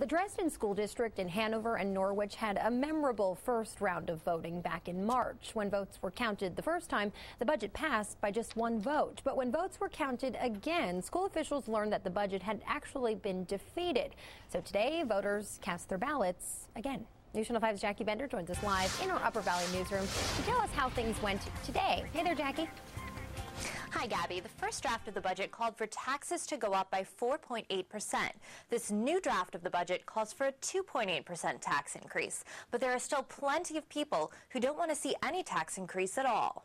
The Dresden School District in Hanover and Norwich had a memorable first round of voting back in March. When votes were counted the first time, the budget passed by just one vote. But when votes were counted again, school officials learned that the budget had actually been defeated. So today, voters cast their ballots again. News Channel 5's Jackie Bender joins us live in our Upper Valley newsroom to tell us how things went today. Hey there, Jackie. Hi, Gabby. The first draft of the budget called for taxes to go up by 4.8%. This new draft of the budget calls for a 2.8% tax increase. But there are still plenty of people who don't want to see any tax increase at all.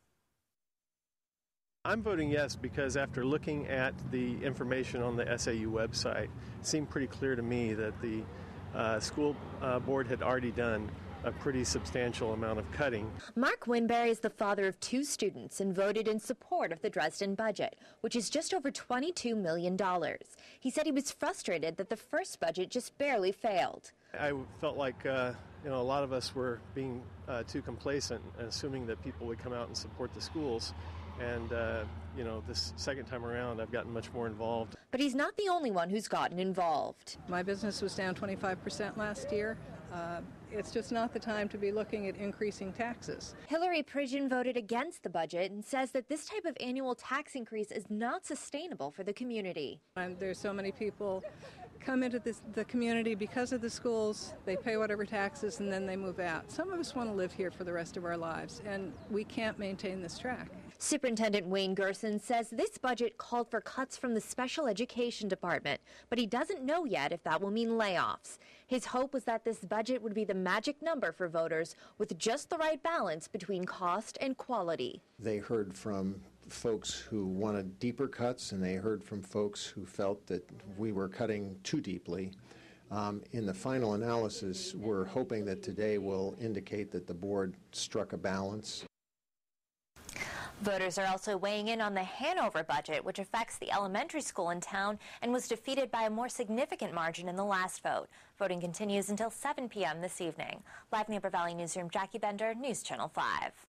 I'm voting yes because after looking at the information on the SAU website, it seemed pretty clear to me that the school board had already done a pretty substantial amount of cutting. Mark Winberry is the father of 2 students and voted in support of the Dresden budget, which is just over $22 million. He said he was frustrated that the first budget just barely failed. I felt like a lot of us were being too complacent and assuming that people would come out and support the schools. And, this second time around, I've gotten much more involved. But he's not the only one who's gotten involved. My business was down 25% last year. It's just not the time to be looking at increasing taxes. Hillary Pridgeon voted against the budget and says that this type of annual tax increase is not sustainable for the community. And there's so many people come into the community because of the schools, they pay whatever taxes, and then they move out. Some of us want to live here for the rest of our lives, and we can't maintain this track. Superintendent Wayne Gerson says this budget called for cuts from the special education department, but he doesn't know yet if that will mean layoffs. His hope was that this budget would be the magic number for voters with just the right balance between cost and quality. They heard from folks who wanted deeper cuts, and they heard from folks who felt that we were cutting too deeply. In the final analysis, we're hoping that today will indicate that the board struck a balance. Voters are also weighing in on the Hanover budget, which affects the elementary school in town and was defeated by a more significant margin in the last vote. Voting continues until 7 p.m. this evening. Live in the Upper Valley Newsroom, Jackie Bender, News Channel 5.